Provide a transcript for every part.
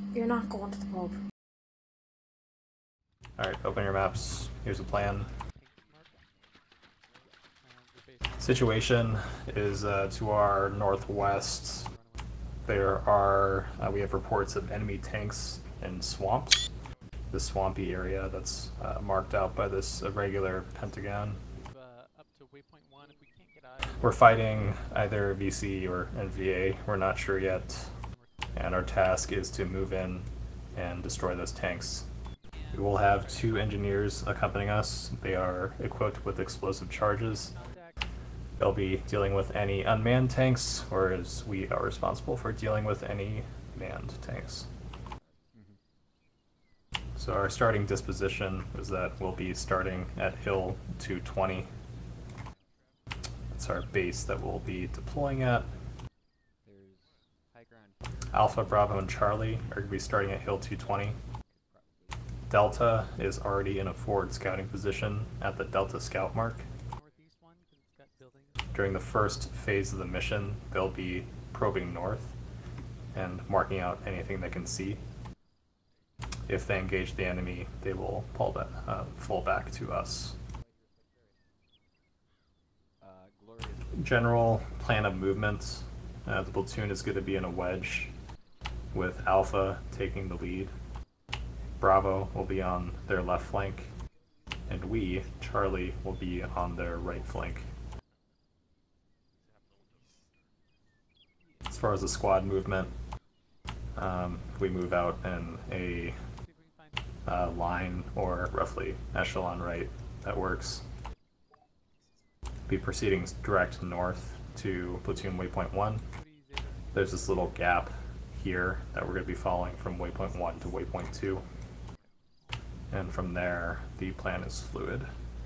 You're not going to the pub. Alright, open your maps. Here's a plan. Situation is to our northwest. We have reports of enemy tanks in swamps. The swampy area that's marked out by this irregular pentagon. We're fighting either VC or NVA, we're not sure yet. And our task is to move in and destroy those tanks. We will have 2 engineers accompanying us. They are equipped with explosive charges. They'll be dealing with any unmanned tanks, whereas we are responsible for dealing with any manned tanks. So our starting disposition is that we'll be starting at Hill 220. That's our base that we'll be deploying at. Alpha, Bravo, and Charlie are going to be starting at Hill 220. Delta is already in a forward scouting position at the Delta Scout mark. During the first phase of the mission, they'll be probing north and marking out anything they can see. If they engage the enemy, they will fall back to us. General plan of movements. The platoon is going to be in a wedge with Alpha taking the lead. Bravo will be on their left flank, and we, Charlie, will be on their right flank. As far as the squad movement, we move out in a line or roughly echelon right. That works. Be proceeding direct north to platoon waypoint 1. There's this little gap here that we're going to be following from waypoint 1 to waypoint 2. And from there, the plan is fluid.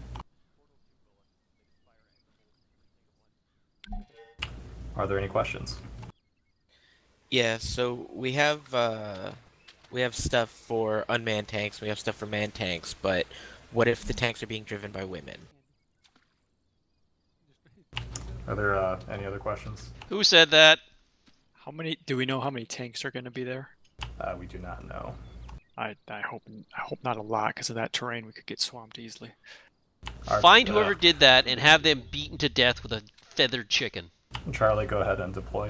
Are there any questions? Yeah, so we have stuff for unmanned tanks, we have stuff for manned tanks, but what if the tanks are being driven by women? Are there any other questions? Who said that? Do we know how many tanks are going to be there? We do not know. I hope not a lot, because of that terrain we could get swamped easily. Find whoever did that and have them beaten to death with a feathered chicken. Charlie, go ahead and deploy.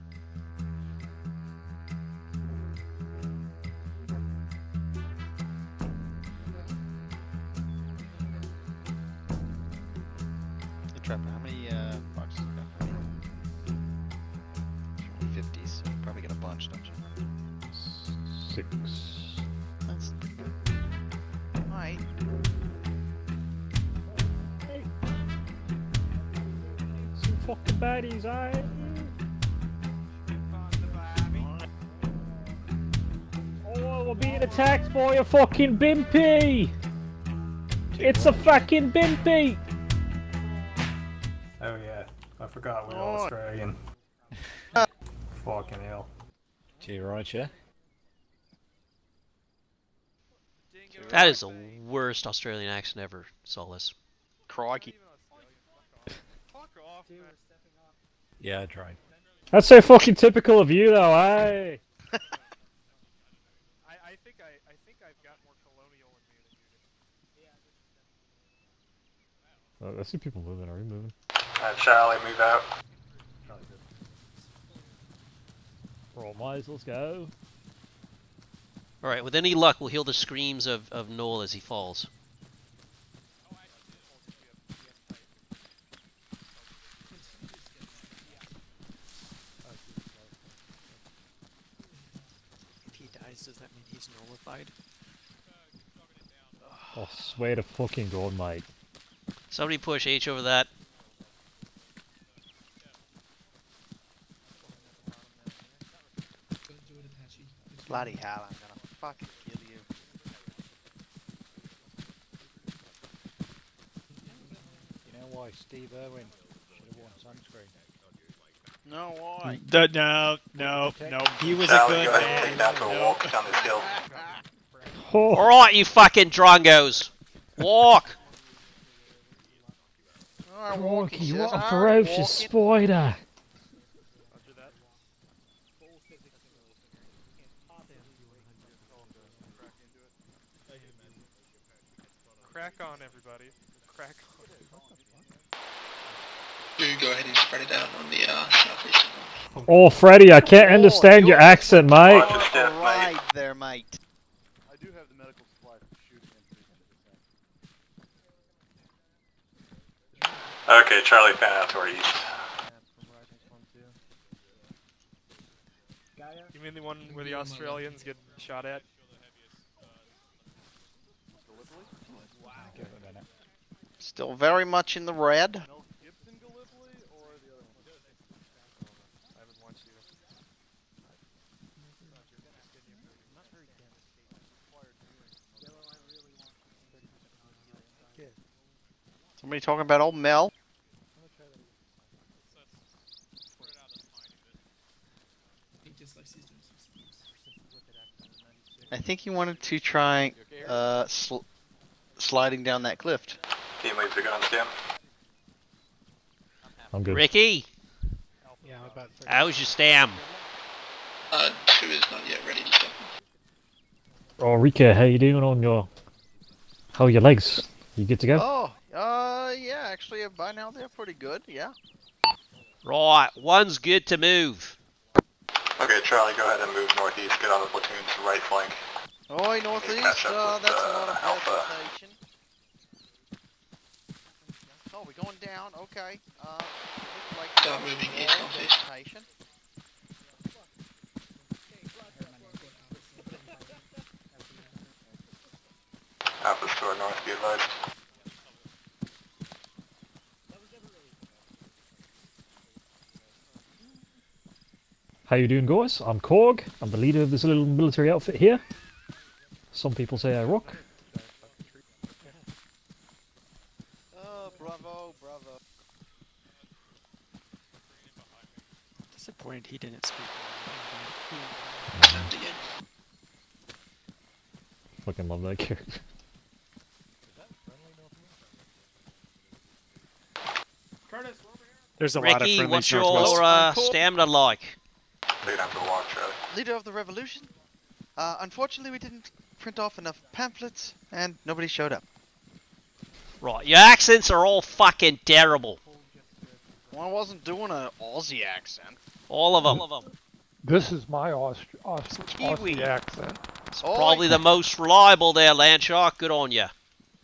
Trapper, how many boxes you got? 50, so you probably get a bunch, don't you? 6. That's pretty good. Alright. Some fucking baddies, eh? Oh, we're being attacked by a fucking bimpy! It's a fucking bimpy! Oh yeah, I forgot we're all Australian. Fucking hell. Gee, right, yeah? That is the worst Australian accent ever, Solus. Crikey. Yeah, I tried. That's so fucking typical of you, though, eh? I think I've got more colonial in me than you do. I see people moving. Are we moving? Charlie, move out. Roll miles, let's go. Alright, with any luck, we'll hear the screams of Noel as he falls. If he dies, does that mean he's nullified? Oh, swear to fucking God, mate. Somebody push H over that. Bloody hell, I'm gonna fucking kill you. You know why Steve Irwin should have worn sunscreen? No, why? No. He was a good man. Alright, you fucking drongos! Walk! Crikey, what a ferocious spider! Crack on, everybody. Crack on. Do go ahead and spread it out on the southeast. Oh, Freddy, I can't understand your accent, mate. Right there, mate. I do have the medical supply for shooting him. Okay, Charlie fan out to our east. You mean the one where the Australians get shot at? Still very much in the red. Somebody talking about old Mel? I think he wanted to try sliding down that cliff. Team leads the guns, Tim. I'm good. Ricky, Yeah, I'm about 30. how's your stam? 2 is not yet ready to step. Oh, Rika, how you doing on your... How are your legs? You good to go? Oh, yeah, actually, by now they're pretty good, yeah. Right, one's good to move. Okay, Charlie, go ahead and move northeast. Get on the platoon's right flank. Oh, northeast, Catch up with, that's a lot of Alpha. teleportation. Oh, we're going down, okay. Looks like Start moving east, northeast. teleportation. Alpha's to our north, be advised. How you doing, guys? I'm Korg. I'm the leader of this little military outfit here. Some people say I rock. Oh, bravo, bravo. Disappointed he didn't speak. Fucking love that character. There's a lot of Ricky, friendly what's Northwest. your stamina like? They're gonna have to walk, Charlie. Leader of the revolution? Unfortunately we didn't print off enough pamphlets, and nobody showed up. Right, your accents are all fucking terrible. Well, I wasn't doing an Aussie accent. All of them. This is my Aussie Kiwi. accent. It's probably the most reliable there, Landshark. Good on ya.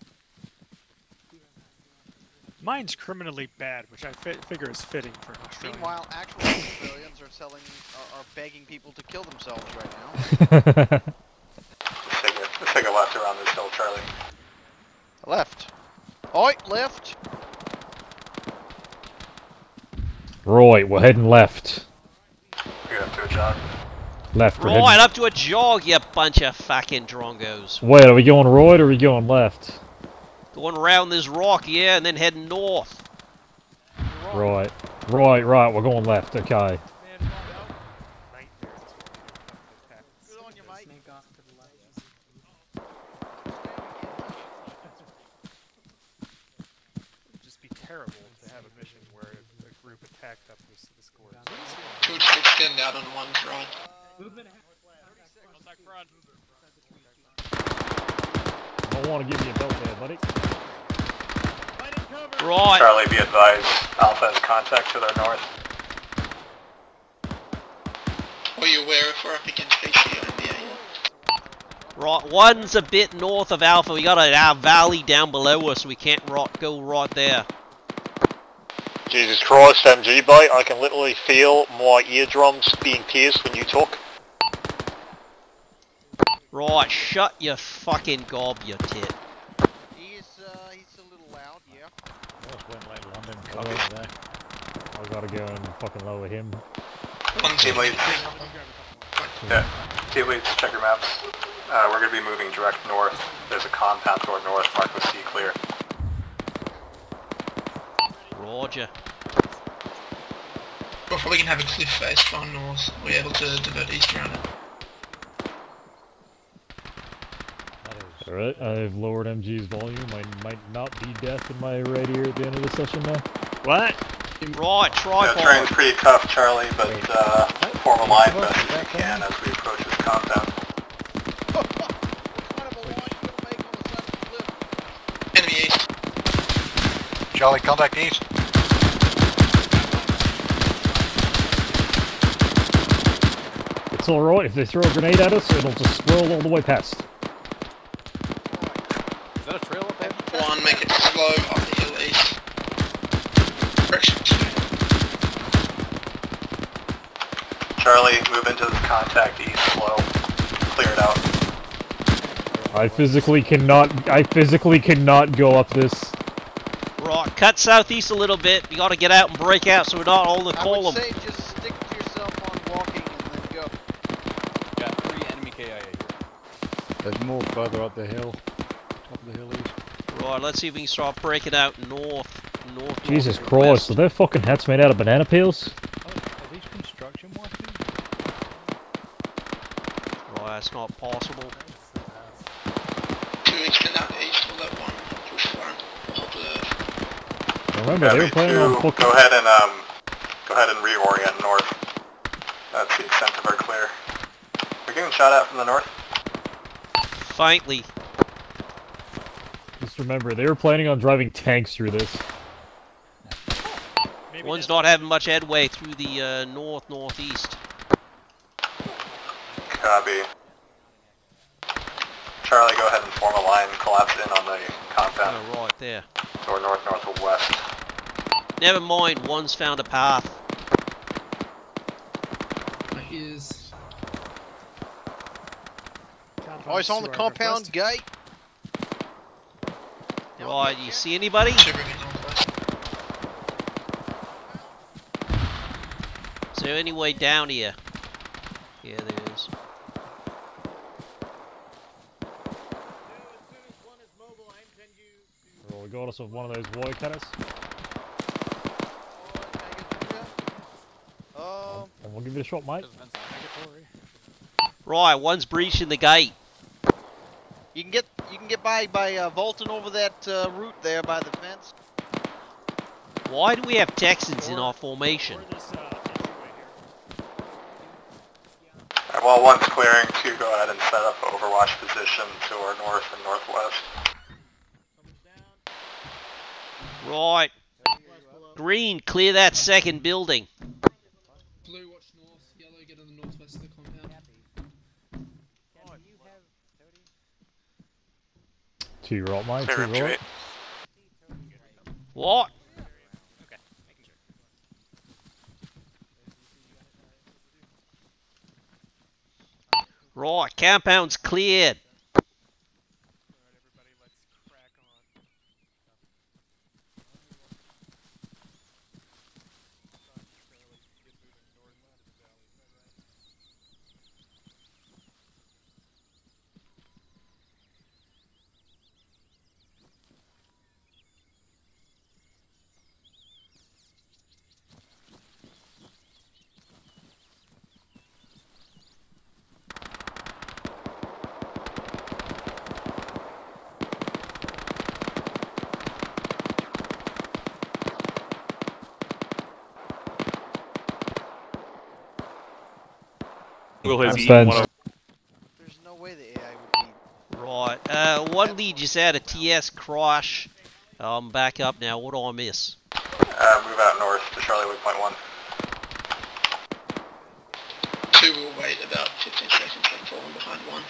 Mine's criminally bad, which I figure is fitting for Australia. Meanwhile, actual civilians are begging people to kill themselves right now. Let's take a left around this hill, Charlie. Left. Oi, left. Right, we're heading left. We're gonna do a jog. Left, we're Right, heading... up to a jog, you bunch of fucking drongos. Wait, are we going right or are we going left? Going around this rock, yeah, and then heading north. Right, we're going left, okay. Good on you, mate. It'd just be terrible to have a mission where a group attacked up the score. Could extend out on one's right. I don't want to give you a belt there, buddy. Right. Charlie, be advised. Alpha has contact to their north. Are you aware if we're up against HCO in the area? Right, one's a bit north of Alpha. We got a valley down below us. We can't go right there. Jesus Christ, MG, boy, I can literally feel my eardrums being pierced when you talk. Right, shut your fucking gob, you tit. He's a little loud, yeah. Just went like London cover there. I gotta go and fucking lower him. One team leads. Yeah, team leads, check your maps. We're gonna be moving direct north. There's a compound to our north marked with C clear. Roger. We're probably gonna have a cliff face far north. We're able to divert east around it. Alright, I've lowered MG's volume. I might not be deaf in my right ear at the end of the session now. What? Right, Train's tripod. pretty tough, Charlie, but form a line best as you can as we approach this compound. What kind of a line you gonna make on the side of the cliff? Enemy east. Charlie, contact east. It's alright, if they throw a grenade at us, it'll just scroll all the way past. Is that a trail up there? One, make it slow up the hill east. Direction 2. Charlie, move into this contact east slow. Clear it out. I physically cannot go up this. Right, cut southeast a little bit. You gotta get out and break out so we're not on the I column. would say just stick to yourself on walking and then go. Got 3 enemy KIA here. There's more further up the hill. Top of the hill east. Right, let's see if we can start breaking out north. Jesus north, Christ, west. are their fucking hats made out of banana peels? Oh, are these construction workers? Right, that's not possible. 2 extend out east, we'll let 1 push front. Hold the... Remember, they were playing on fucking... Go ahead and reorient north. That's the extent of our clear. We're getting shot at from the north. Faintly. Just remember, they were planning on driving tanks through this. One's not having much headway through the northeast. Copy. Charlie, go ahead and form a line, collapse in on the compound. Oh, right there. Or north-northwest. Never mind, one's found a path. Here's... Oh, it's on the compound gate. Right, you see anybody? Is there any way down here? Yeah, there is. Well, we got us one of those wire cutters. And we'll give it a shot, mate. Right, one's breaching the gate. You can get by vaulting over that route there by the fence. Why do we have Texans in our formation? While one's clearing, 2 go ahead and set up overwatch position to our north and northwest. Right. Green, clear that second building. Blue, watch north. Yellow, get on the northwest of the compound. 2 right, mate, Clear 2 room right. 28. What? Right, compound's cleared. There's no way the AI would be. Right, one lead just had a TS crash. I'm back up now. What do I miss? Move out north to Charlie Waypoint 1. 2 will wait about 15 seconds and fall in behind 1.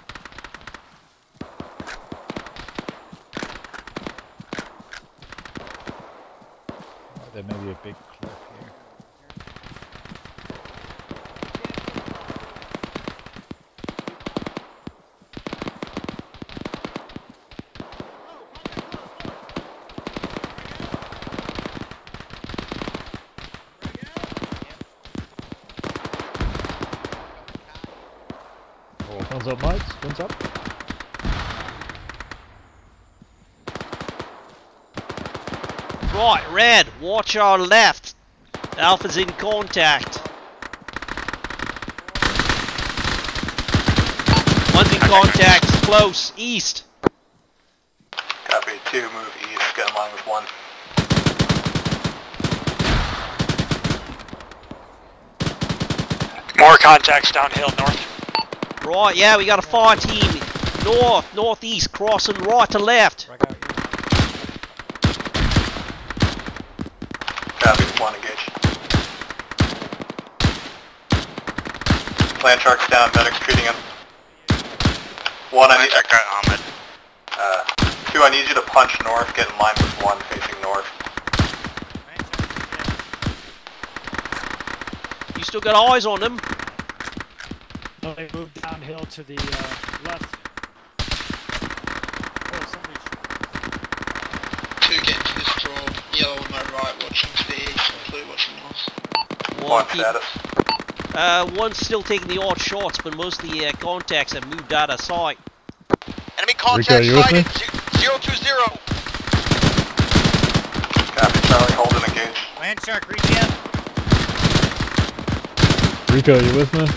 There may be a big cliff here. Guns up, mates. Guns up. Right, red, watch our left. Alpha's in contact. One's in contact, close, east. Copy. 2, move east, get in line with 1. contacts downhill north. Right, yeah, we got a fire team. North, northeast, crossing right to left. Copy, one engaged. Land sharks down, medics treating him. One, I need... Ahmed. Two, I need you to punch north, get in line with one facing north. You still got eyes on them? No, they moved downhill to the left. Oh, somebody's... Two getting to this draw. Yellow on my right, watching to the east, and blue watching north. One status. One's still taking the odd shots, but most of the contacts have moved out of sight. Enemy contact sighted, 020. Copy, Charlie, hold and engage. Land shark, regen. Rico, you with me?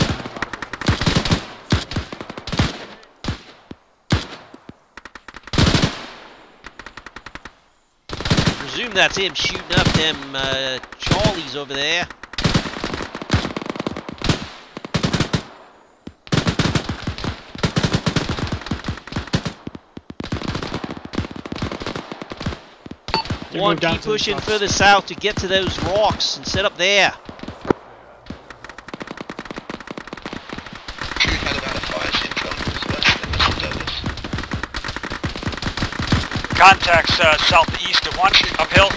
Presume that's him shooting up them Charlies over there. One, keep pushing further south to get to those rocks and set up there. Two had about a fire central west than the Contacts southeast at 1, uphill.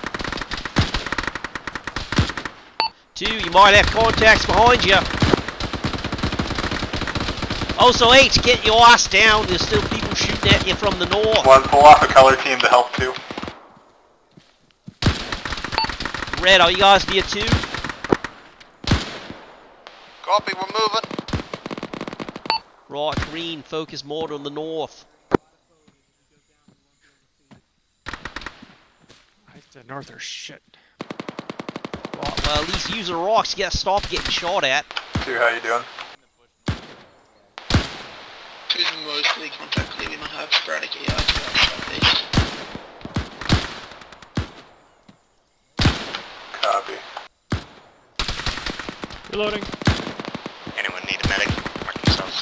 Two, you might have contacts behind you. Also, H, get your ass down. There's still people shooting at you from the north. One, pull off a color team to help two. Red, are you guys near 2? Copy, we're moving. Right, green, focus more on the north. The north are shit. Right, well, at least use the rocks, you gotta stop getting shot at. Two, how you doing? Two's mostly contact clear. We might have sporadic EI to our southeast. Copy. Reloading. Anyone need a medic? Mark themselves.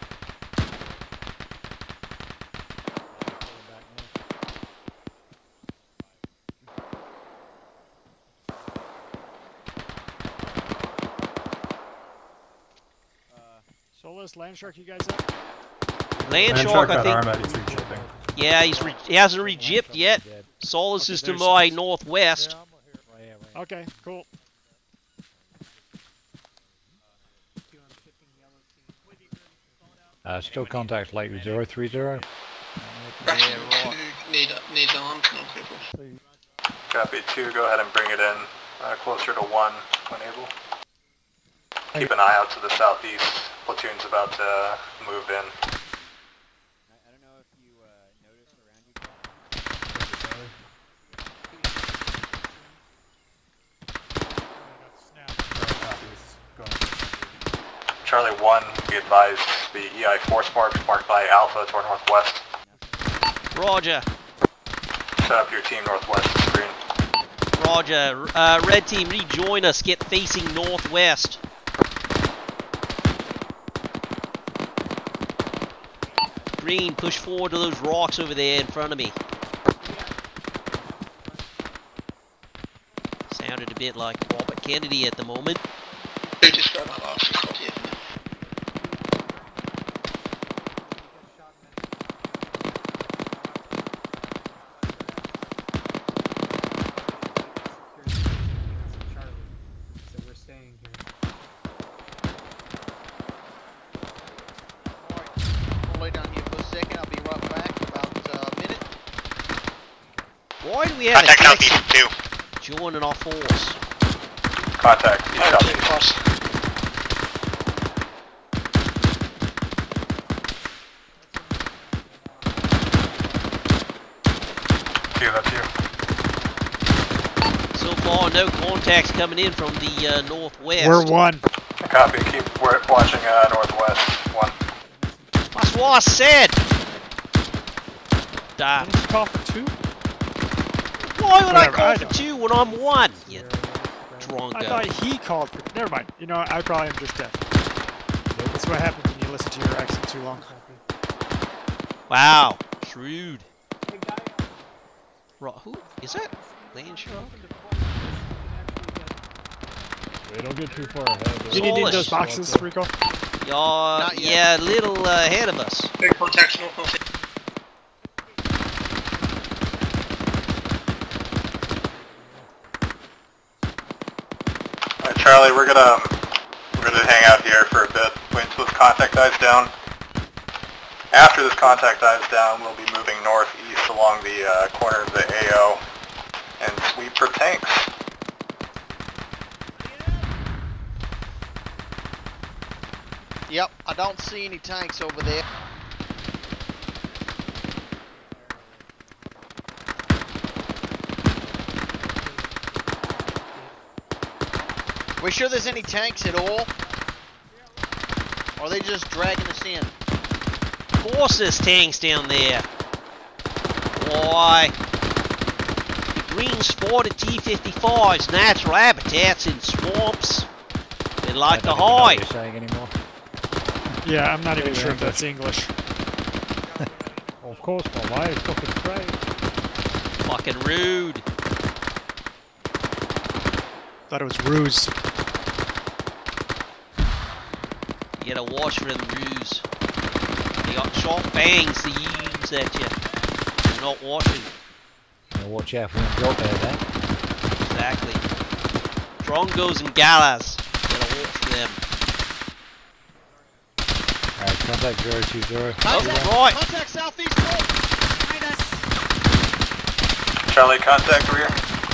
Solus, land shark, you guys up? Land shark, I think. Armed, he's rejipping. Yeah, he hasn't rejipped yet. Solus is to my northwest. Okay, cool. Still contact late with 030. Need arms, non-critical. Copy, two, go ahead and bring it in closer to one when able. Keep an eye out to the southeast. Platoon's about to move in. I don't know if you noticed around you. Charlie 1, be advised, the EI force marked by Alpha to our northwest. Roger. Set up your team northwest of the screen. Roger. Red team, rejoin us. Get facing northwest. Green, push forward to those rocks over there in front of me. Sounded a bit like Robert Kennedy at the moment. Who described my last result here? Why do we have Contact a southeast 2. joining our force? Contact, southeast. Two, that's you. So far, no contacts coming in from the northwest. We're 1. Copy, keep watching northwest. 1. That's what I said! Damn. Call for 2? Why would Whatever, I call for 2 when I'm 1? You Drongo. I thought he called for... Never mind. You know, I probably am just deaf. That's what happens when you listen to your accent too long. Wow. Shrewd. Right, who? Is that Land Shark? We don't get too far ahead. Do you need those boxes, Rico? Yeah, a little ahead of us. Big protection north. Alright, Charlie, we're gonna hang out here for a bit, wait until this contact dies down. After this contact dies down, we'll be moving northeast along the corner of the AO and sweep for tanks. Yep, I don't see any tanks over there. We sure there's any tanks at all? Or are they just dragging us in? Of course there's tanks down there. Why? The green spotted T-55's natural habitats in swamps. They like to hide. What you're saying anymore. Yeah, I'm not even sure if that's English. Well, of course, my way is fucking Prei. Fucking rude. Thought it was ruse. You gotta watch for them ruse. They got sharp fangs to use at you. You're not watching. Now watch out for them drop out there. Exactly. Drongos and galas. You gotta watch for them. Alright, contact 020. Contact, right. Contact southeast north! Behind us! Charlie, contact rear.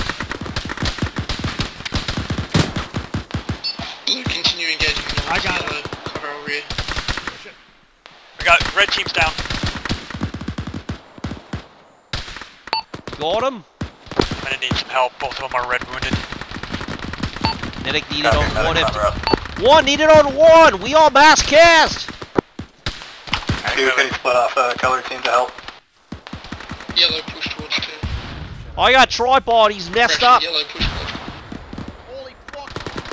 Continue engaging north. I got it. Cover our rear. We got red teams down. Got him. I'm gonna need some help. Both of them are red wounded. Medic needed Copy, on one. medic on route. One needed on one. We all mass cast. Two, can you split off color team to help? Yellow push towards 2. I got tripod. He's messed Pressure, up. Yellow push towards 2. Holy fuck!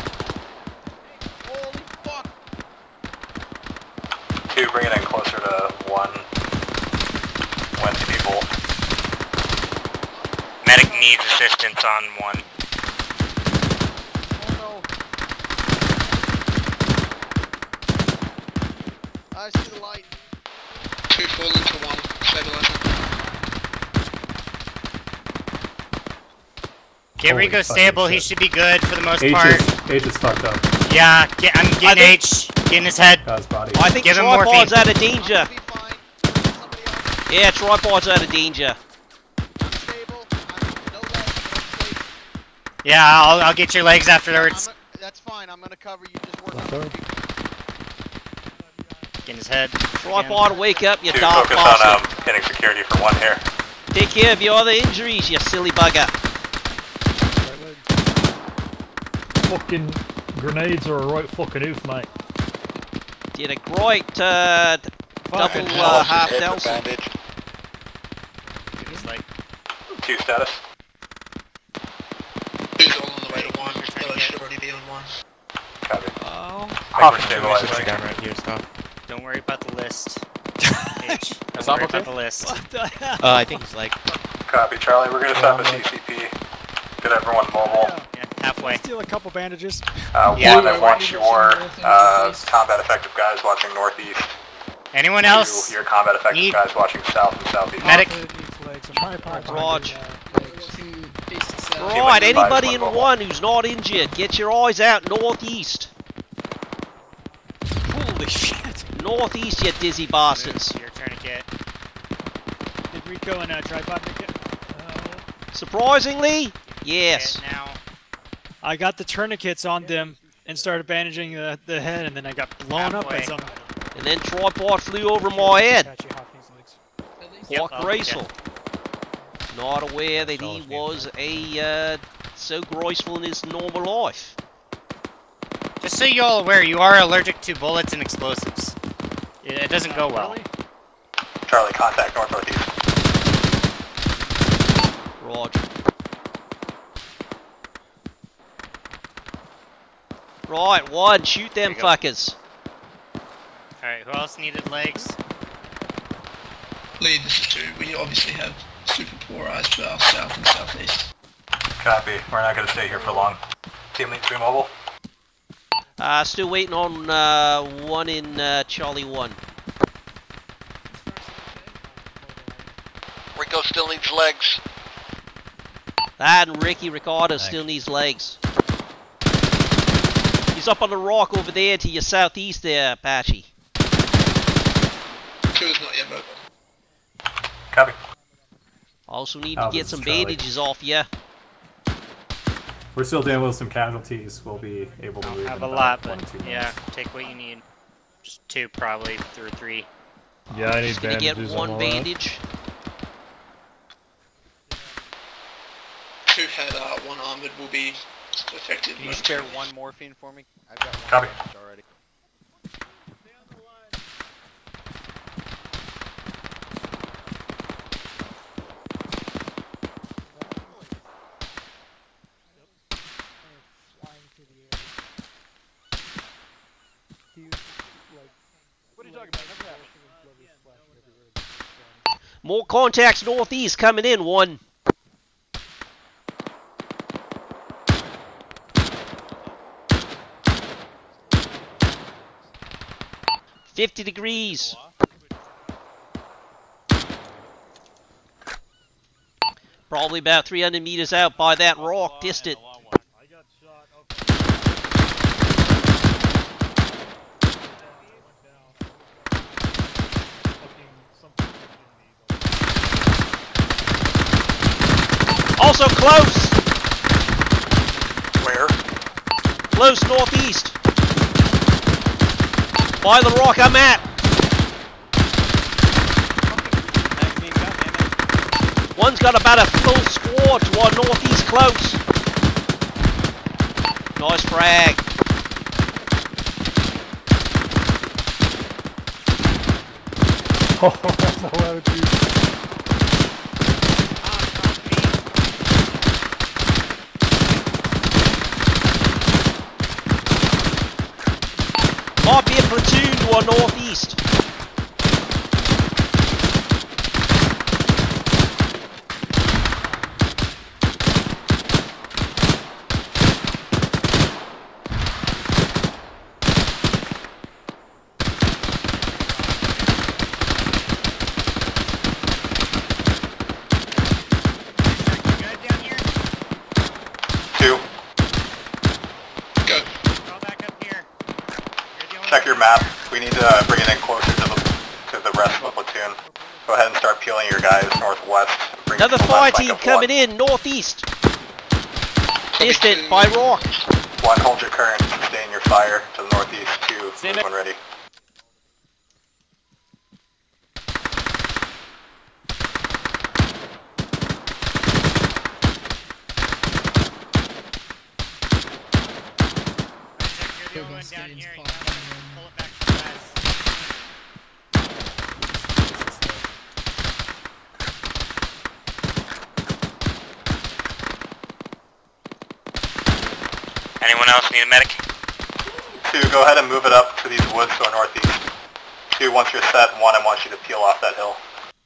Holy fuck! Two, bring it in closer to 1 when able. Medic needs assistance on 1. Oh no. I see the light. 2 falling to 1. Stabilizing. Get Holy Rico fucking stable, he shit. should be good for the most H part. is fucked up. Yeah, I'm getting H, getting his head. Got his body. I think Give him tripod's morphine. out of danger. I'll be fine. Somebody else. Yeah, tripod's out of danger. I'm stable. I'm no legs, but I'm stable. Yeah, I'll get your legs afterwards. That's fine. I'm gonna cover you. Just work Left on arm. Getting his head. Tripod, wake up, you Two, dark focus on bastard. hitting security for 1 here. Take care of your other injuries, you silly bugger. Fucking grenades are a right fucking oof, mate. Did a great double half Nelson. He's like, 2 status. 2's all on the way to 1. Yellow should already be on 1. Copy. Oh. Thanks for stabilizing. down right here, stop. don't worry about the list. H, don't Stop, worry okay? about the list. I think he's like... Copy, Charlie. We're gonna set up a CCP. Get everyone mobile. Yeah, halfway. Steal a couple bandages. Yeah. 1, I want your combat effective guys watching northeast. Anyone 2, else? your combat effective Need- guys watching south and southeast. Medic. Raj. Right, anybody in 1 who's not injured, get your eyes out northeast. Holy shit. Northeast, you dizzy bastards. Your tourniquet. Did Rico and Tripod make it? Surprisingly, yes. Get now. I got the tourniquets on them and started bandaging the head, and then I got blown up by Halfway. something. And then tripod flew over my head. Yep, What oh, graceful. Not aware that he was a so graceful in his normal life. Just so you all aware, you are allergic to bullets and explosives. It doesn't go well. Charlie, contact north-northeast. Roger. Right, one, shoot them fuckers. Alright, who else needed legs? Lead, this is 2. We obviously have super poor eyes for our south and southeast. Copy. We're not going to stay here for long. Team lead 3 mobile. Still waiting on one in Charlie 1. Rico still needs legs. That and Ricky Ricardo still needs legs. He's up on the rock over there to your southeast there, Apache. 2 is not yet mobile. Copy. Also need to get some bandages off ya. We're still dealing with some casualties. We'll be able to move Have in a about lot, 1 but or 2 minutes. yeah, take what you need. Just 2 probably, or 3. Yeah, I need Just gonna get bandages one on all that. bandage. 2 had 1 armored will be effective. Can you spare 1 morphine for me? I've got 1 Copy. already. More contacts northeast coming in, 1. $50 degrees. Probably about 300 meters out by that rock, distant. Also close! Where? Close northeast. By the rock I'm at. One's got about a full squad to our northeast close. Nice frag. Oh, that's a lot of juice. Might be a platoon to our northeast. Check your map. We need to bring it in closer to the rest of the platoon. Go ahead and start peeling your guys northwest. Bring Another it to the fire left team flank of coming in northeast. Distant by rock. 1, hold your current. Sustain your fire to the northeast. 2, move when ready. Down here, you gotta pull it back to the west. Anyone else need a medic? 2, go ahead and move it up to these woods to our northeast. 2, once you're set, 1, I want you to peel off that hill.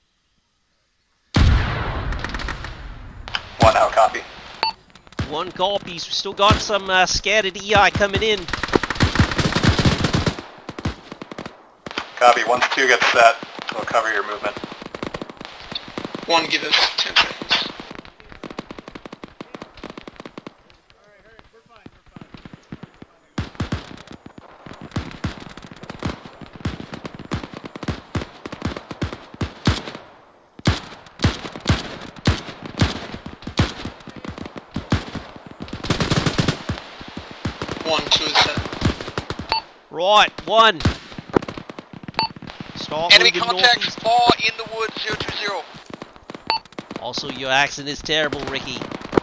1, out, copy. 1 copies. We still got some scattered EI coming in. Copy, once 2 gets set, we'll cover your movement. 1, give us 10 seconds. Right, 1. Start Enemy moving contact northeast. far in the woods, 020. Also, your accent is terrible, Ricky.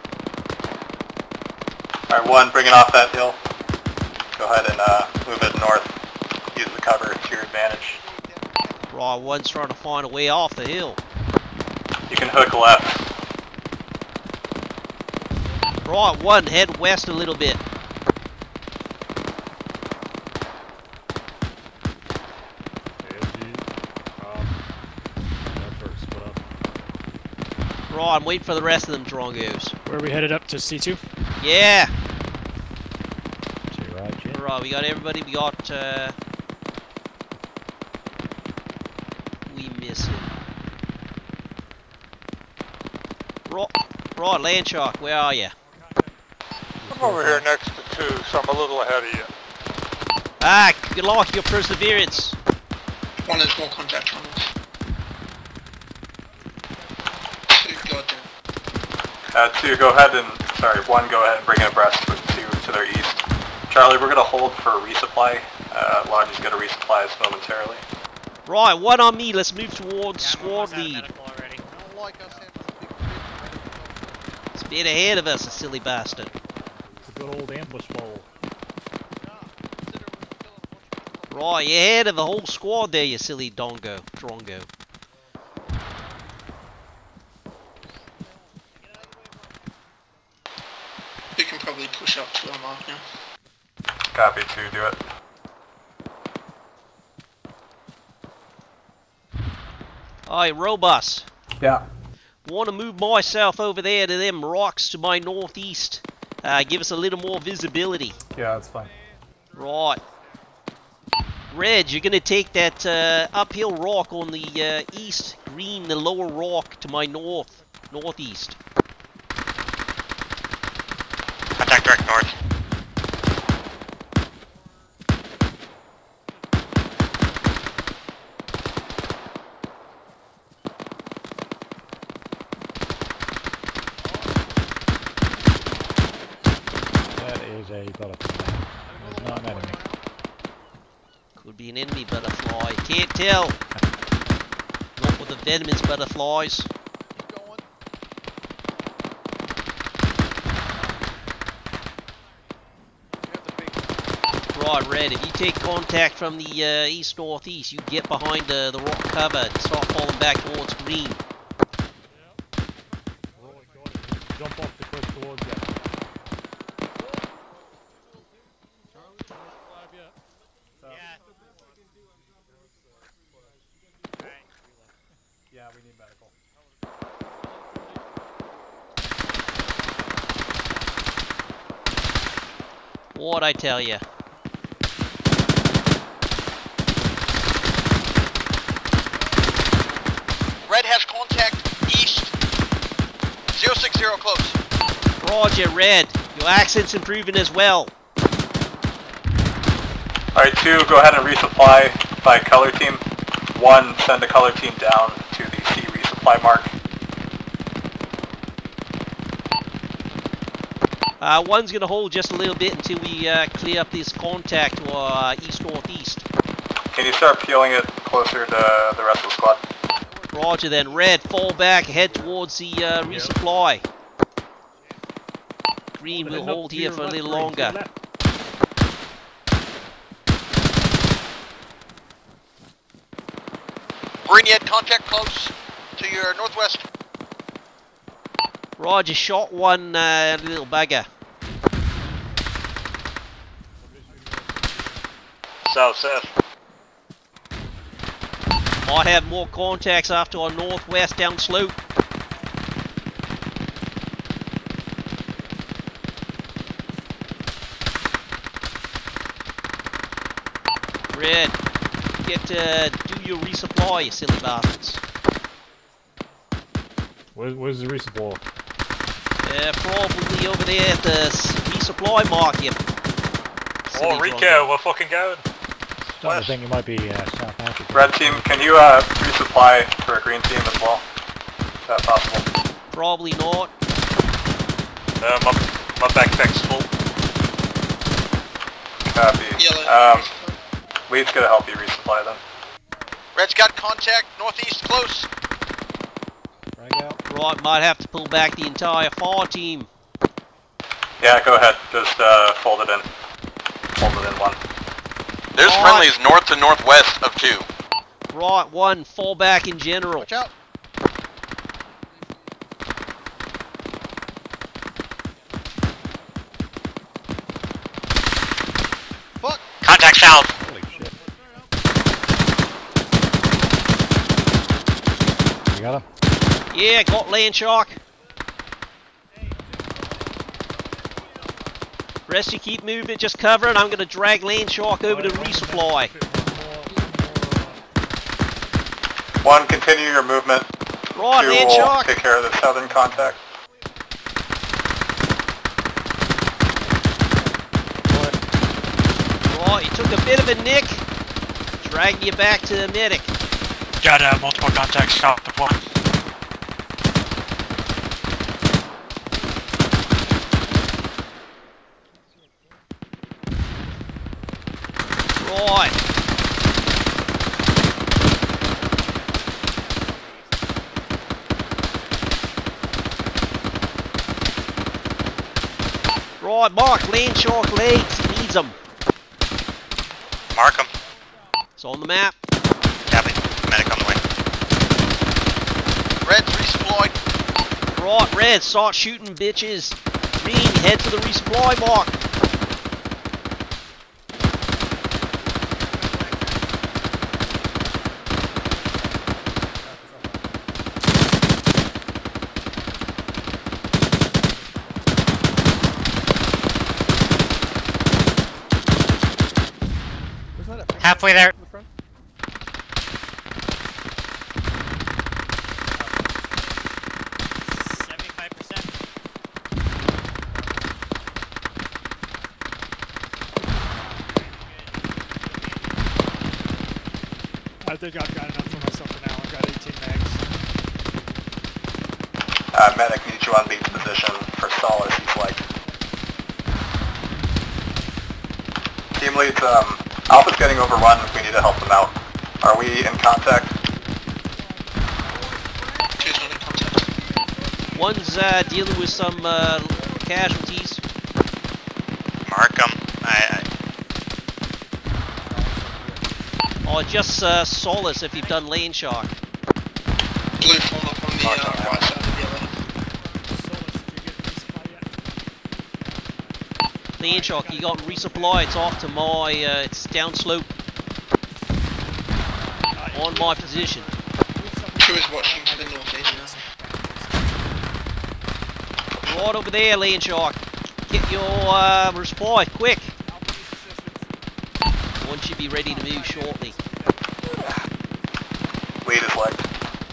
Alright, 1, bring it off that hill. Go ahead and move it north. Use the cover to your advantage. Right, 1's trying to find a way off the hill. You can hook left. Right, 1, head west a little bit. Right, I'm waiting for the rest of them Drongos. Where are we headed up to C2? Yeah! To your right, Jim. Right, we got everybody. We got, we missing. Right, Landshark, where are you? I'm over here next to 2, so I'm a little ahead of you. Ah, good luck, your perseverance. One has more contact on us. 2, goddamn. 2, go ahead and, sorry, 1, go ahead and bring in abreast with 2 to their east. Charlie, we're going to hold for a resupply. Lodge is going to resupply us momentarily. Right, 1 on me, let's move towards squad lead. It's been ahead of us, a silly bastard. It's a good old ambush bowl. Right, you're ahead of the whole squad there, you silly Drongo. We can probably push up to our mark now. Copy, 2, do it. Alright, Robust. Yeah. Want to move myself over there to them rocks to my northeast. Give us a little more visibility. Yeah, that's fine. Right. Reg, you're going to take that uphill rock on the east. Green, the lower rock to my northeast. Contact direct north. That is a butterfly. It's not an enemy. Could be an enemy butterfly. Can't tell. Not with the venomous butterflies. Right, Red, if you take contact from the east-northeast, you get behind the rock cover and start falling back towards green. Jump off the cliff towards you. Yeah, we need medical. What'd I tell you? Red has contact east. 060 close. Roger, Red. Your accent's improving as well. Alright, 2, go ahead and resupply by color team. 1, send a color team down to the C resupply mark. 1's going to hold just a little bit until we clear up this contact to our east-northeast. Can you start peeling it closer to the rest of the squad? Roger then. Red, fall back, head towards the resupply. Green will hold here for a little longer. Green, you had contact close to your northwest. Roger, shot 1 little bugger. South. Might have more contacts after our northwest down slope. Red, get do your resupply, you silly bastards. Where's the resupply? Probably over there at the resupply market. Oh, Rico, we're fucking going. I think it might be South Africa. Red team, can you resupply for a green team as well? Is that possible? Probably not. My backpack's full. Copy. Lead's gonna help you resupply then. Red's got contact northeast close. Right, might have to pull back the entire fire team. Yeah, go ahead. Just fold it in. Fold it in 1. There's friendlies north to northwest of 2. Right, 1, fall back in general. Watch out. Fuck. Contact south. Holy shit. You got him? Yeah, got land shark. Rest, you keep moving, just cover it. I'm going to drag land shark over to resupply. One, continue your movement. Right, Two, land will shark. take care of the southern contact. Right, you took a bit of a nick. Dragging you back to the medic. Got multiple contacts south of one. Right. Right, mark land shark legs. He needs them. Mark them. It's on the map. Copy. Medic on the way. Red, resupply. Right, Red, start shooting, bitches. Green, head to the resupply mark. Halfway there. 75%. I think I've got enough for myself for now. I've got 18 mags. Medic needs you on lead position for solace, he's like. Team leads, Alpha's getting overrun, we need to help them out. Are we in contact? Two's not in contact. One's dealing with some casualties. Mark them. Oh, just Solace if you've done lane shark. Blue form up on the right side of the yellow. Lane shark, you got resupply. It's off to my, it's downslope. On my position. Two is watching to the northeast now. Right over there, lane shark. Get your resupply, quick. One should be ready to move shortly. Lead is like.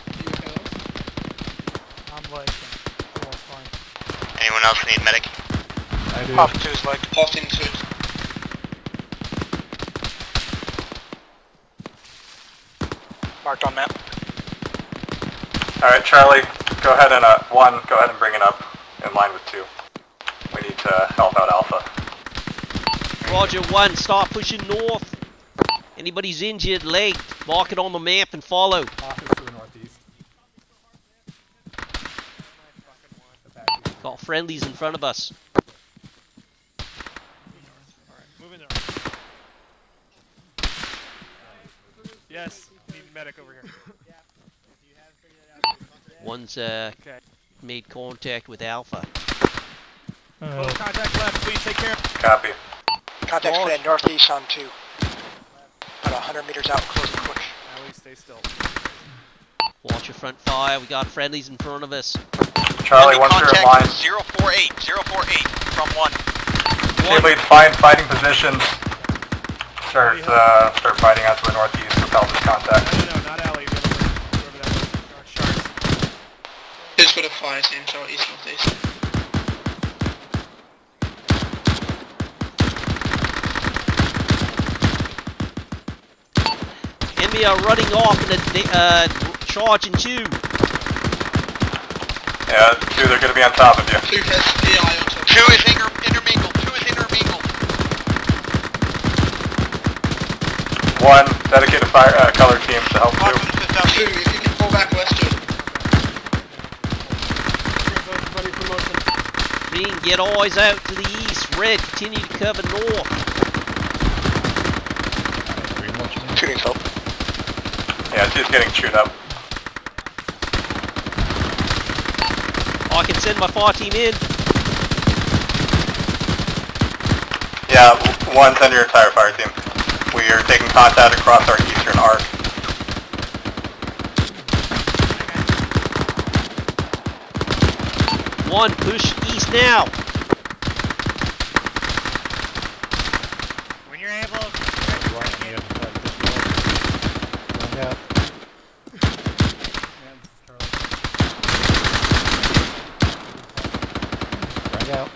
I'm like, oh, fine. Anyone else need medic? I do. Pop 2's like. Hot into it. Marked on map. Alright, Charlie, go ahead and, one, go ahead and bring it up in line with two. We need to help out Alpha. Roger, one, start pushing north. Anybody's injured, late, mark it on the map and follow. Office to the northeast. Got friendlies in front of us. Moving there. Yes, need medic over here. One's made contact with Alpha. Close contact left, Queen, take care of. Copy. Contact flying northeast on 2. About 100 meters out, close and quick. Ellie, stay still. Watch your front fire, we got friendlies in front of us. Charlie, once you're in line. 048, 048 from 1. Team lead, find fighting positions. Start fighting out to the northeast, repel this contact. No, not Ellie. Whoever that was. Sharks. Who's got a fire team, so east northeast. Enemy are running off in a charge in 2. Yeah, two, they're going to be on top of you. 2 has PI on top. 2 is intermingled, 2 is intermingled. One, dedicated fire, color team to help two. 2, if you can fall back west to it. Green, get eyes out to the east. Red, continue to cover north. Two needs help. Yeah, two's getting chewed up. I can send my fire team in. Yeah, one, send your entire fire team. We are taking contact across our eastern arc. One, push east now. When you're able. Run out. Run out.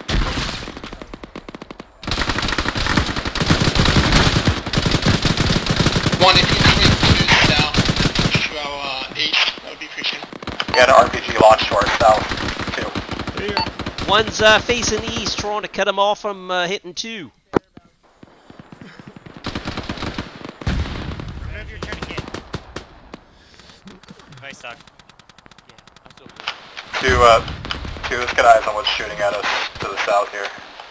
One, if you swing to south, push to our east, that would be appreciated. We got an RPG launch to our south, too. One's facing east, trying to cut him off from hitting 2. Remove your tourniquet. Nice talk. Two, let's get eyes on what's shooting at us to the south here.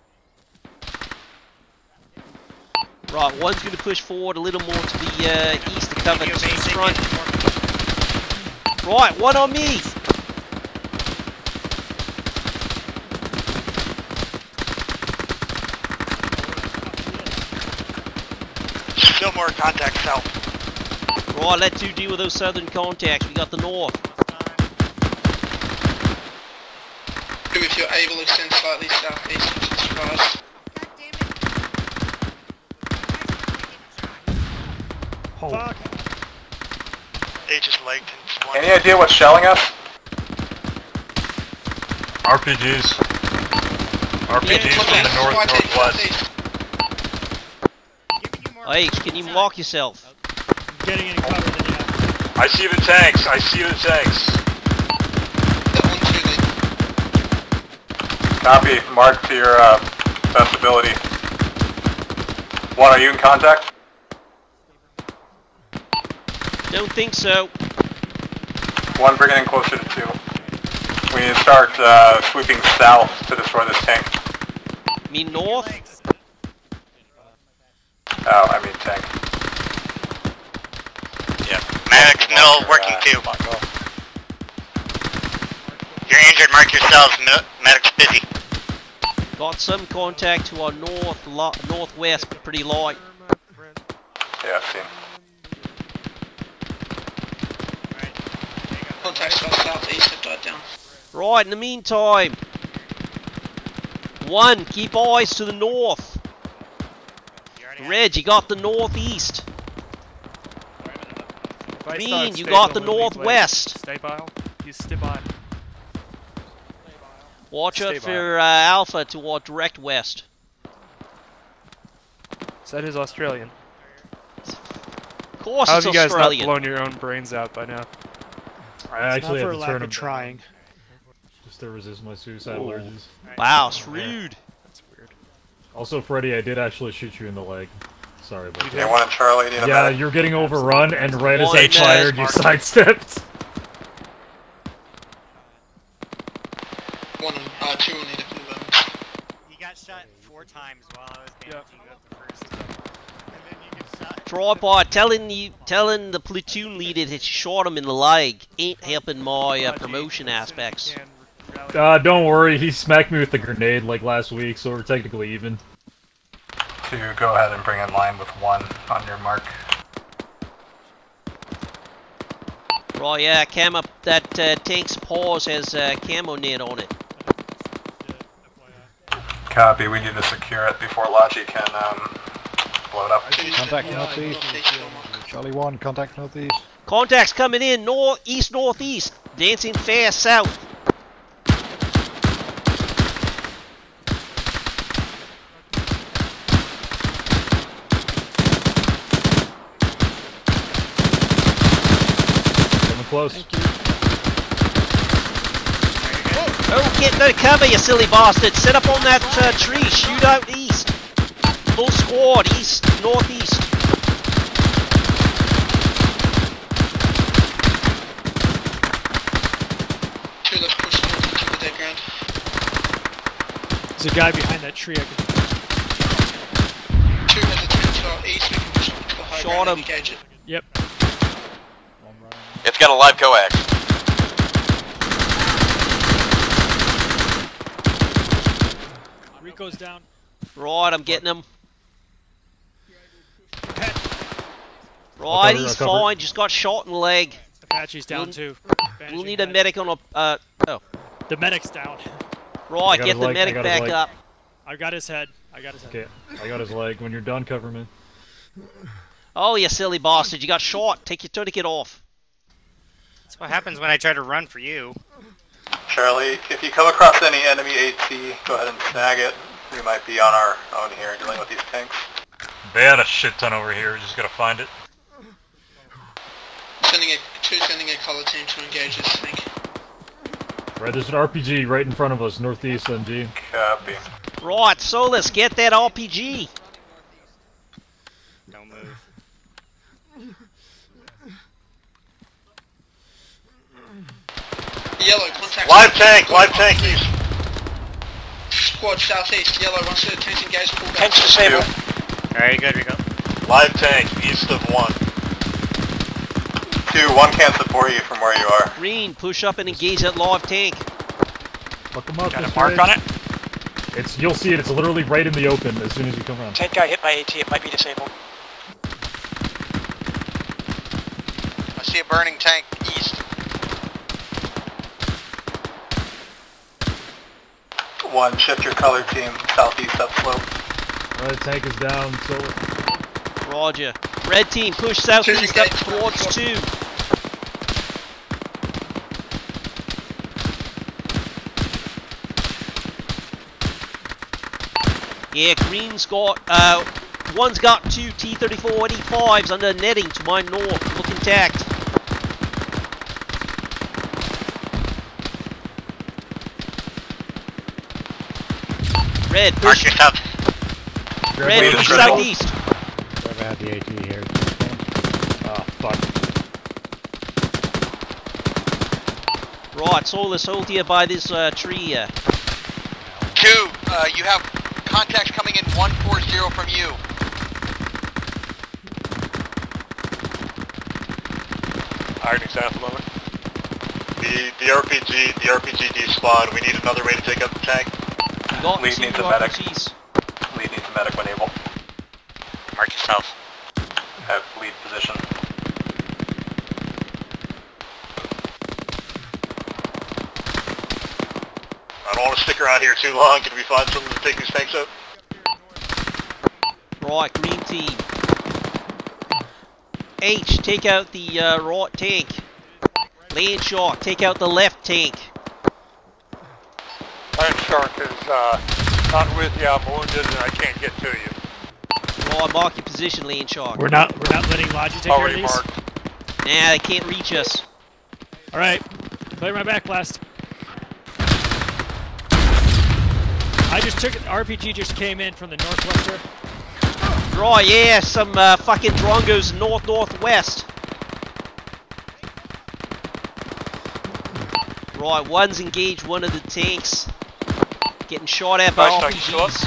Right, one's going to push forward a little more to the east to cover Two's front. Right, one on me. Still more contact south. Right, let 2 deal with those southern contacts. We got the north. Two, if you're able to extend slightly southeast, which is rise. Fuck. They just legged and Any idea what's shelling us? RPGs. RPGs from the northwest. Hey, can you mark yourself? Getting any cover than you have. I see the tanks. I see the tanks. Copy. Mark to your best ability. One, are you in contact? Don't think so. One, bring it in closer to 2. We need to start sweeping south to destroy this tank. Mean north? Oh, I mean tank. Yeah. Medic's middle working too. You're injured, mark yourselves. Medic's busy. Got some contact to our northwest, pretty light. Yeah, I've seen. Contacts to our southeast have died down. Right, in the meantime. One, keep eyes to the north. Red, you got the northeast. Green, you got the northwest. Stay by. You stay by. Watch out for Alpha to our direct west. Said his Australian. Of course How it's have you guys Australian. not blown your own brains out by now? I actually had to turn him trying. Just to resist my suicidal urges. Wow, it's rude. That's weird. Also, Freddy, I did actually shoot you in the leg. Sorry about that. You want a Charlie? Need a Yeah, medic? you're getting overrun, and right as One, I fired, you sidestepped. One and two will need a blue lemon. He got shot 4 times while I was bandaging up the first. And then you get shot. Tripod telling the platoon leader that you shot him in the leg ain't helping my promotion aspects. Don't worry, he smacked me with the grenade like last week, so we're technically even. To go ahead and bring in line with 1 on your mark. Right, yeah, camo, that tank's paws has camo net on it. Copy. We need to secure it before Lachi can blow it up. Contact northeast. Charlie 1, contact northeast. Contacts coming in, northeast, northeast, dancing fast south. Close. Oh, get no cover, you silly bastard. Sit up on that tree. Shoot out east. Full squad, east, northeast. Two, let's push north into the dead ground. There's a guy behind that tree. I can... Two has a tank to our east. We can push into the high ground and engage it. Yep. It's got a live coax. Rico's down. Right, I'm getting him. Right, he's fine. Just got shot in the leg. Apache's down too. We'll need a medic on a. Oh. The medic's down. Right, get the medic back up. I got his head. I got his head. Okay, I got his leg. When you're done, cover me. Oh, you silly bastard! You got shot. Take your tourniquet off. That's what happens when I try to run for you. Charlie, if you come across any enemy AT, go ahead and snag it. We might be on our own here dealing with these tanks. They had a shit ton over here, we just gotta find it. Sending a color team to engage this thing. Right, there's an RPG right in front of us, northeast MG. Copy. Right, Solus, get that RPG. Don't move. Yellow, contact. Live tank east. Squad southeast, yellow, once the tank's engaged, pull back. Tank's disabled. Alright, good, we go. Live tank east of 1. 2, 1 can't support you from where you are. Green, push up and engage that live tank. Fuck him up. Got a mark on it? You'll see it, it's literally right in the open as soon as you come around. Tank got hit by AT, it might be disabled. I see a burning tank east. 1, shift your color team southeast upslope. Alright, tank is down, so... Roger. Red team, push southeast up towards 2. Yeah, green's got, one's got 2 T-34 85s under netting to my north, look intact. Red, push. Mark yourself. Red, push southeast. Whoever had the AT here. Ah, fuck. Right, Solus, hold here by this tree here. 2, you have contacts coming in 140 from you. Iron example of it. The RPG despawned. We need another way to take out the tank. Got Lead 2 needs a medic. RPGs. Lead needs a medic when able. Mark yourself. Have lead position. I don't want to stick around here too long. Can we find someone to take these tanks out? Right, green team. H, take out the right tank. Land Shark, take out the left tank. Land Shark is not with you. I'm wounded and I can't get to you. Right, mark your position, Land Shark. We're not letting Logi take care of Already these. marked. Nah, they can't reach us. Alright, clear my back blast. I just took it, RPG just came in from the northwester. Right, yeah, some fucking drongos north-northwest. Right, one's engaged one of the tanks. Getting shot at by RPGs.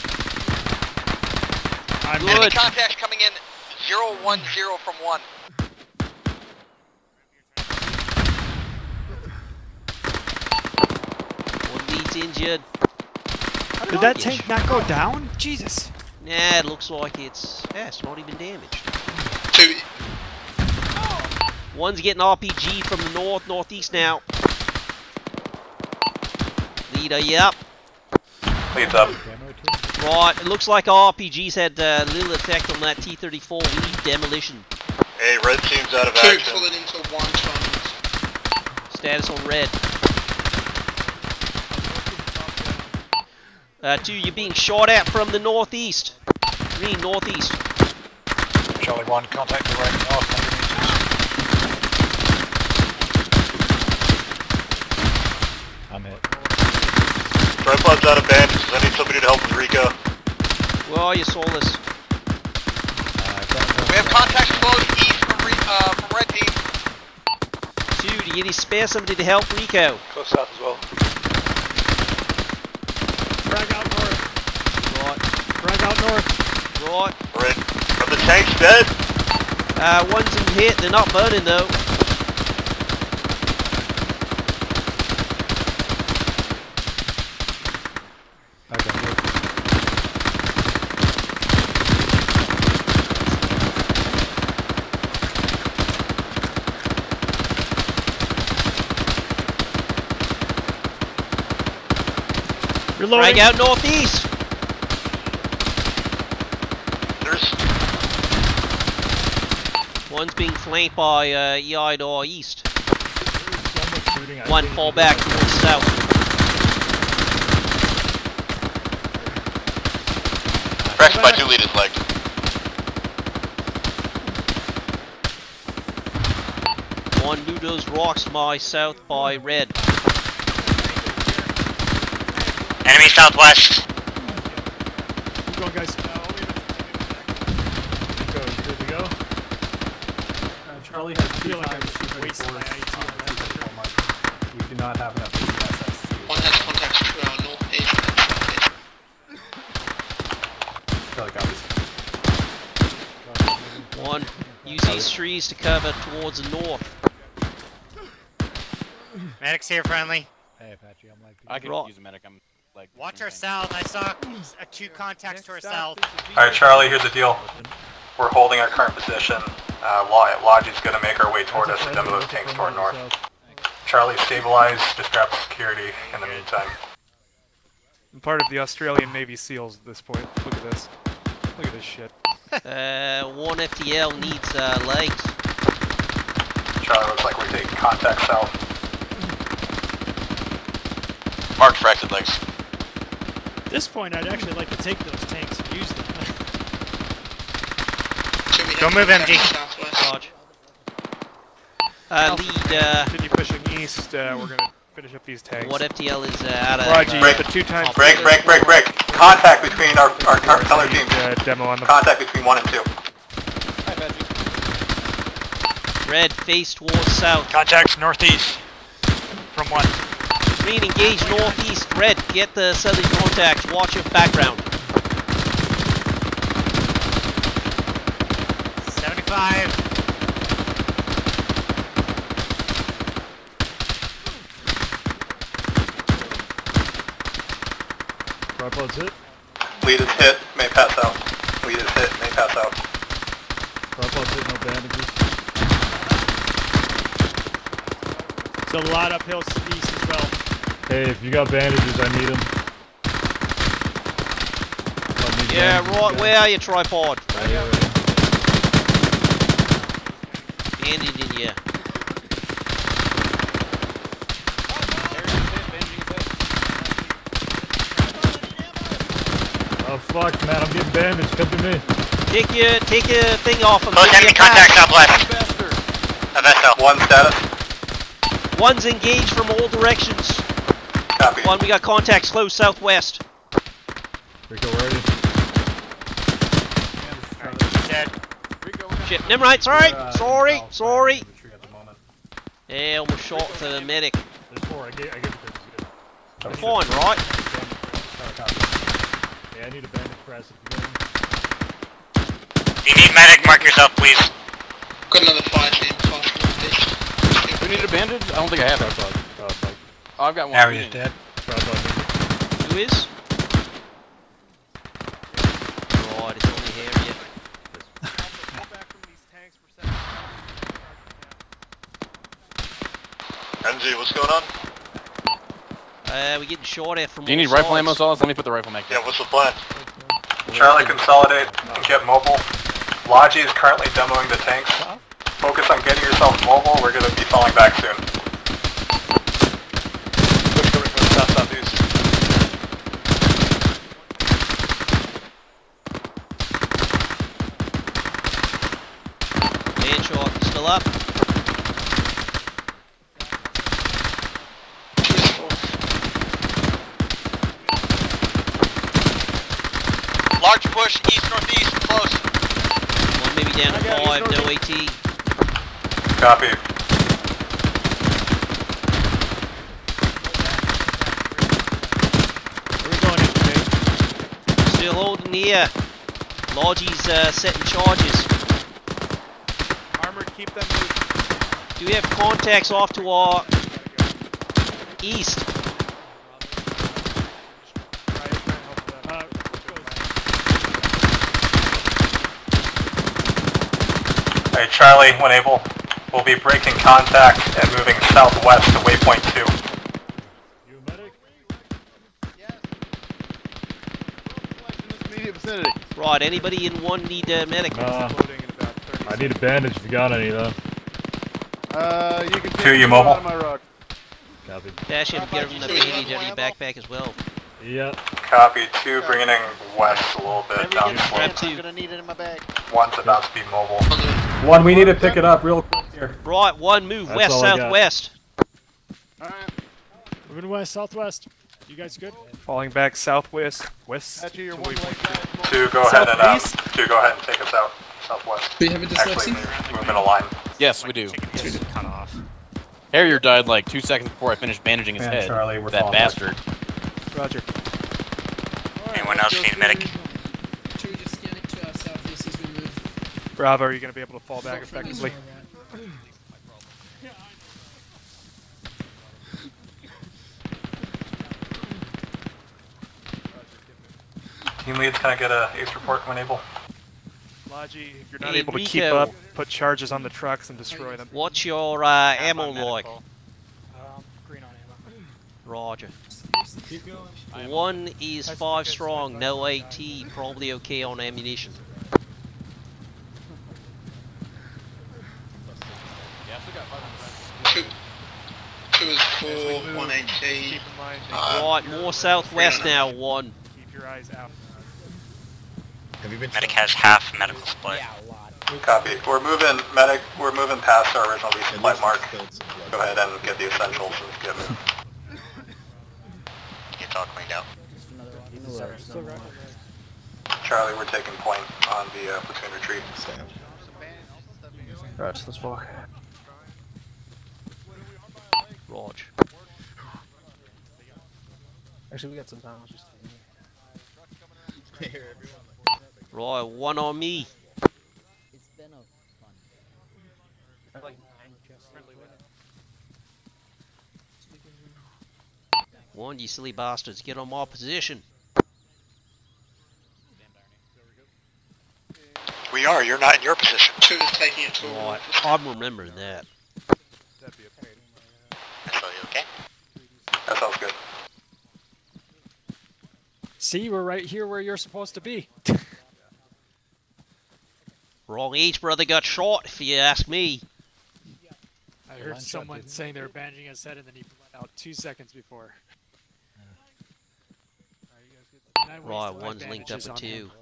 Enemy contacts coming in 010 from 1. One lead's injured. Did that tank not go down? Jesus. Nah, it looks like it's not even damaged. 2. One's getting RPG from the northeast now. Leader, yep. Leads up. Right, it looks like our RPGs had little effect on that T-34. We need demolition. Hey, red team's out of 2, action. pull it into 1 tons. Status on red. 2, you're being shot at from the northeast. Green, northeast. Charlie 1, contact the right north 100 meters. I'm hit. Tripod's out of bandages. I need somebody to help with Rico. Where are you, Solus? We have contacts close east from red team. 2, do you need to spare somebody to help Rico? Close south as well. Frag out north. Right. Frag out north. Right. Red. Are the tanks dead? One's in hit, they're not burning though. Frag out northeast. One's being flanked by Eidor east. One fall back towards south. Fresh by 2 leaders leg. One do those rocks to my south by red. Enemy southwest. Keep going, guys. Good to go. Charlie has 2 times wasting my IT on that. We do not have enough assets. One has contacts to our northeast and southeast. One, use these trees to cover towards the north. Medic's here, friendly. Hey, Apache, I'm like... I can use a medic, I'm like... Watch our south, I saw 2 contacts to our south. Alright, Charlie, here's the deal. We're holding our current position. Logi's gonna make our way toward us and demo those tanks toward north. Charlie, stabilize, just grab security in the meantime. I'm part of the Australian Navy SEALs at this point. Look at this. Look at this shit. 1 FTL needs legs. Charlie, looks like we're taking contact south. Marked fractured legs. At this point, I'd actually like to take those tanks and use them. Don't move, MG. Dodge. Continue pushing east. We're gonna finish up these tanks. What FTL is out of... Roger, break. the 2 times... Break. Contact between our color teams. Demo on the... Contact between 1 and 2. Red, face towards south. Contacts northeast. From 1. Green, engage northeast. Red, get the southern contacts. Watch your background. 75. Tripod's hit. Lead is hit, may pass out. Lead is hit, may pass out. Tripod's hit, no bandages. There's a lot up hills east as well. Hey, if you got bandages, I need them. Yeah, right, where are you, tripod? Right here. Banded in here. Oh fuck, man, I'm getting bandaged. Come to me. Take your thing off him. Close enemy contact southwest. A vessel. 1 status. One's engaged from all directions. Copy. 1, we got contacts close southwest. Rico, where are you? Dead. Shit, never mind, sorry. Yeah, almost shot the medic. There's 4, I gave it to you. Fine, right? Yeah, I need a bandage press if you want. If you need medic, mark yourself, please. Got another 5 team fast northeast. We need a bandage? I don't think I have it. Oh, I've got one. Area's dead. Who is? Right, it's only here yet. NG, what's going on? We're getting shot at from Do you need all rifle sides. ammo, Saws? Let me put the rifle mag down. Yeah, what's the plan? Charlie, consolidate and get mobile. Logi is currently demoing the tanks. Focus on getting yourself mobile, we're going to be falling back soon. Push coming from the south-southeast. Man shot, still up. Large push, east-northeast, close. One maybe down to 5, no AT. Copy. Where are we going in, Still holding here. Logi's setting charges. Armored, keep them moving. Do we have contacts off to our east? Alright, Charlie, when able, we'll be breaking contact and moving southwest to waypoint 2. You a medic? humidity. Right, anybody in one need a medic? I need a bandage if you got any though. You can Two, you mobile? out of my rock. Copy. Dash him, get him the bandage out of your backpack as well. Yep. Copy. 2, bringing west a little bit Every down grab slope. I'm gonna need it in my bag. 1's about to be mobile. 1, we need to pick it up real quick here. Right, 1 move That's west all I got. southwest. Moving west, southwest. You guys good? Falling back southwest, west. Actually, you're to one waypoint 2, go ahead and Southeast? 2, go ahead and take us out southwest. Do you have a Actually, dyslexia? move in a line. Yes, we do. Cut off. Harrier died like 2 seconds before I finished bandaging his Man, head. Charlie, we're that falling bastard. Roger. Anyone else need a medic? Should we just scan it to our southeast as we move? Bravo, are you going to be able to fall back effectively? Team leads, can I get a ace report when able? Logi, if you're not Hey, able to keep Rico. up, put charges on the trucks and destroy them. What's your ammo like? Green on ammo. Roger. 1 is 5 strong, no AT, probably okay on ammunition. Two is 4, 1 AT. Keep in mind, Right, more southwest now, 1. keep your eyes out. Medic has half medical supply. Copy. We're moving past our original resupply mark. Go ahead and get the essentials and get moving. It's all cleaned out. Charlie, we're taking point on the platoon retreat. Right, let's walk. Rog. Actually, we got some time. Let's just Right, 1 on me. It's been a fun. One, you silly bastards, get on my position. We are, you're not in your position. 2 is taking it to a Right, I'm remembering that. That'd be a pain. So you okay? That sounds good. See, we're right here where you're supposed to be. Wrong age brother got shot, if you ask me. I heard someone saying they were bandaging his head and then he went out 2 seconds before. And I wasted Right, my 1's linked up bandages with on 2. him.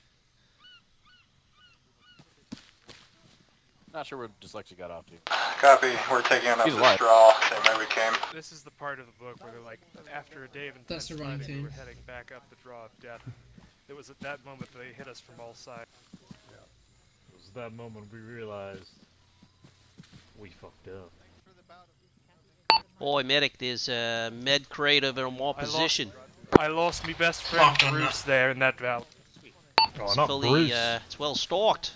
Not sure where dyslexia got off to. Copy. We're taking enough He's to alive. straw, same way we came. This is the part of the book where they're like, after a day of That's intense the running fighting, we were team. heading back up the draw of death. It was at that moment they hit us from all sides. It was that moment we realized we fucked up. Boy, medic, there's a med crate over on my position. I lost me best friend Fuck, I'm Bruce there in that valley. Oh, It's not fully, Bruce. it's well stocked.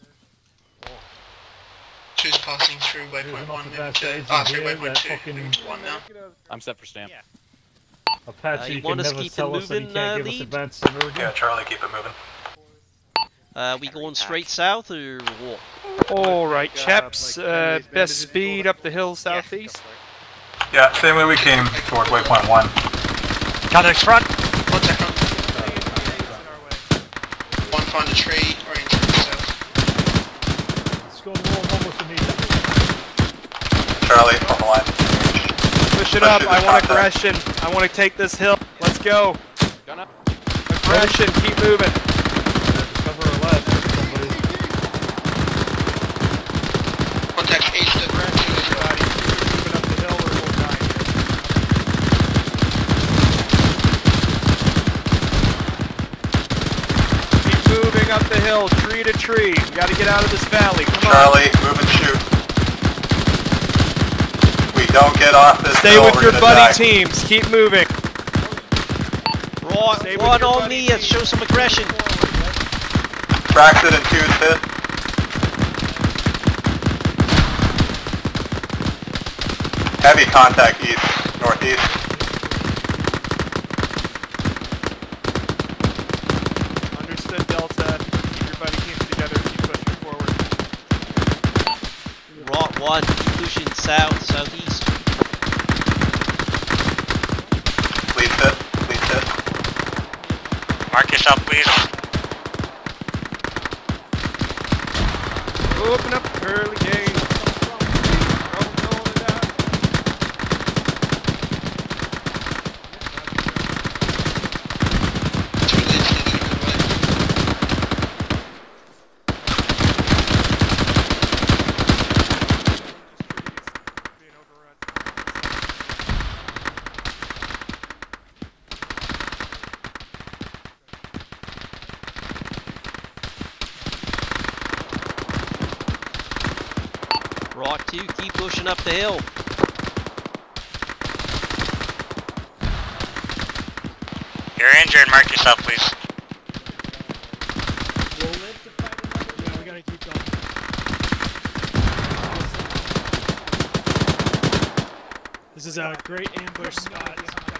2's passing through There's waypoint enough 1 of moving that to... stage Ah, in through here waypoint that 2, fucking- moving to 1 now. I'm set for stamp. Apache you can want us to never keep it tell us that he moving, can't give us lead? advance sooner again. Yeah, Charlie, keep it moving. We going straight south or what? Alright, chaps, best speed up the hill southeast. Yeah, same way we came towards waypoint 1. Contacts front. 1 second. 1 find a tree, oriented to the south. Let's go to the wall almost immediately. Charlie, on the line. Push it up, Push it I to want contact. aggression. I want to take this hill. Let's go. Aggression, keep moving. Cover our left. Somebody. Contact east of 2 is riding. Moving up the hill or we'll die. Keep moving up the hill, tree to tree. We gotta get out of this valley. Come on. Charlie, move and shoot. We don't get off this Stay hill, with we're your gonna buddy die. teams. Keep moving. Right, Stay with 1 your on buddy me and show some aggression. Braxton and 2's hit. Heavy contact east, northeast. Understood, Delta. Keep your buddy teams together. Keep pushing forward. Right, 1, pushing south, southeast. Please hit. Mark yourself, please. Open up early game. Rock 2, keep pushing up the hill. You're injured, mark yourself, please. Yeah, we gotta keep going. This is a great ambush spot.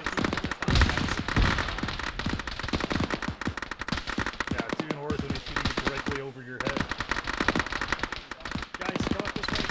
Yeah, it's even worse when he's shooting directly over your head. Guys, go up this way.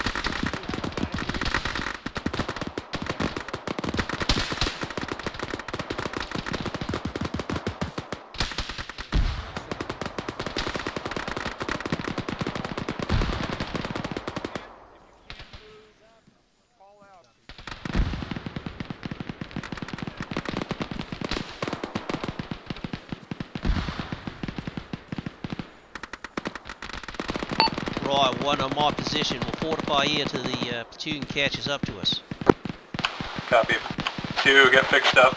Right, 1 on my position. We'll fortify here till the platoon catches up to us. Copy. 2, get fixed up.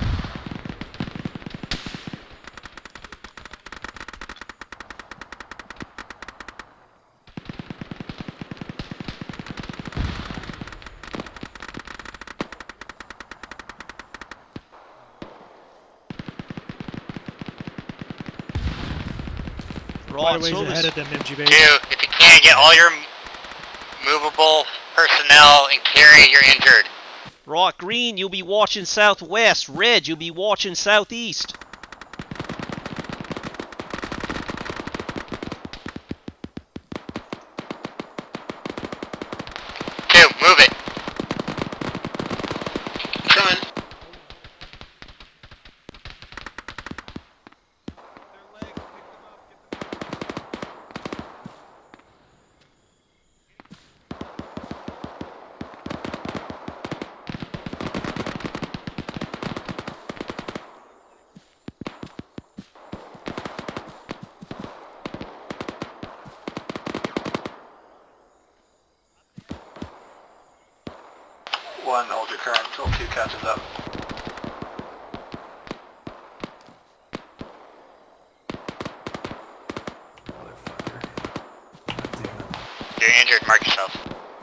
Quite a ways ahead of them, MG base. 2, if you can, get all your movable personnel and carry your injured. Right, green, you'll be watching southwest. Red, you'll be watching southeast. Move it. Trying. One, hold your current until 2 catches up. You're injured, mark yourself.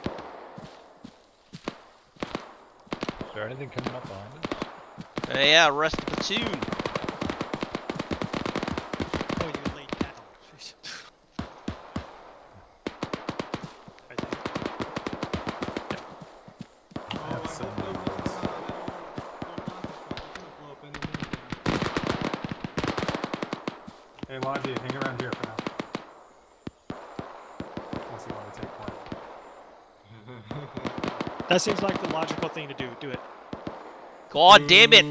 Is there anything coming up behind us? Yeah, rest of the platoon. Oh, you laid down. Jeez. Hey, Logi, hang around here for now. Unless you want to take point. That seems like the logical thing to do. Do it. God damn it!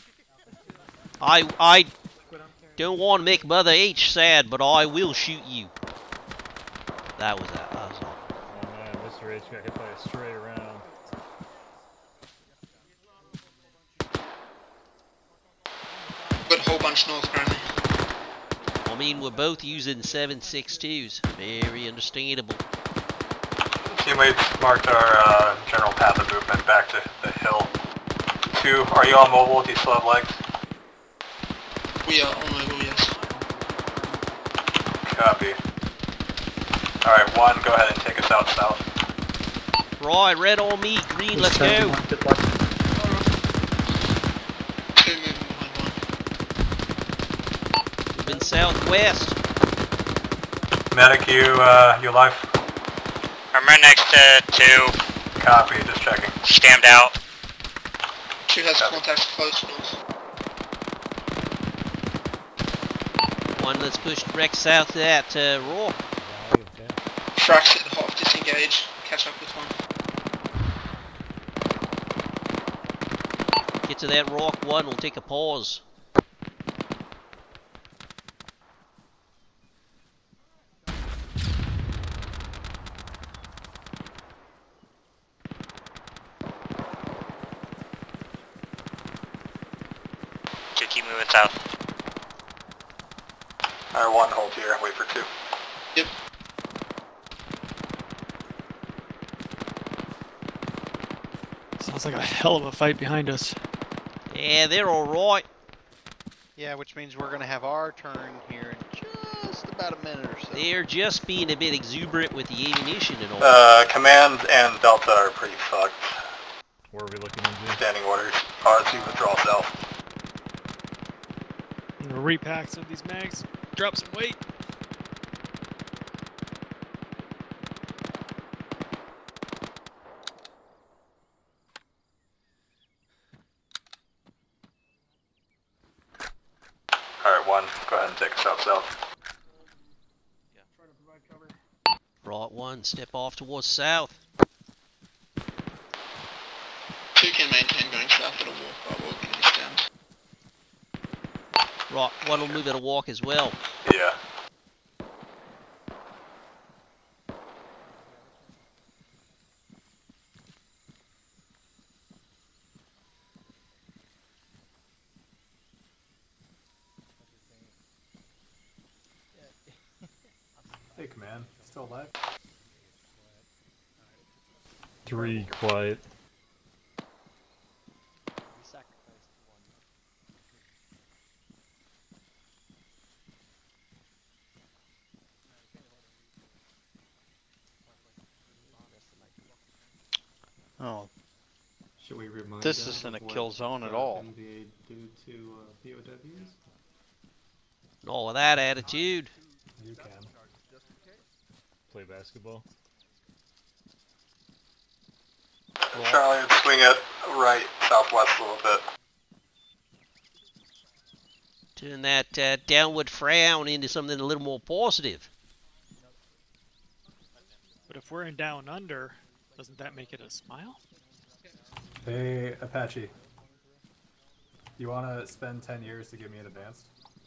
I don't want to make Mother H sad, but I will shoot you. That was that. That was all. Oh man, Mr. H got hit by a stray round. Got a whole bunch north apparently. I mean, we're both using 7.62s. Very understandable. Teammates marked our general path of movement back to the hill. 2, are you all mobile? Do you still have legs? We are on mobile, yes. Copy. Alright, 1, go ahead and take us out south. Right, red on me, green, let's go. 2 moving behind 1. Moving southwest. Medic, you alive? I'm right next to 2. Copy, just checking. Scammed out. 2 has contacts close north. 1, let's push direct south to that rock. Frax hit the hop, disengage, catch up with 1. Get to that rock 1, we'll take a pause. keep moving south. Alright, 1, hold here, wait for 2. Yep. Sounds like a hell of a fight behind us. Yeah, they're alright. Yeah, which means we're gonna have our turn here in just about a minute or so. They're just being a bit exuberant with the ammunition and all. Command and Delta are pretty fucked. Where are we looking into? Standing orders. R2 withdrawal south. I'm gonna repack some of these mags, drop some weight. Alright, 1, go ahead and take us out south. Right, 1, step off towards south. 2 can maintain going south at a walk while walking this down. Right, 1 will move at a walk as well. Yeah. Hey, Command. Still alive? 3, quiet. Oh. Should we remind This them isn't a of what kill zone at all. NBA do to POWs? All of that attitude. You can. Play basketball. Charlie, swing it right, southwest a little bit. Turn that downward frown into something a little more positive. But if we're in down under, doesn't that make it a smile? Hey, Apache. You want to spend 10 years to give me an advanced?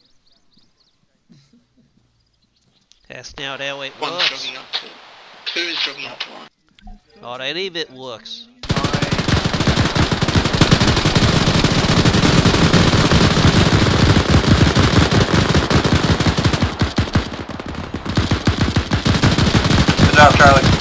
That's not how it 1's works. jogging up to 2 is jogging up to 1. Not any of it works. Good job, Charlie.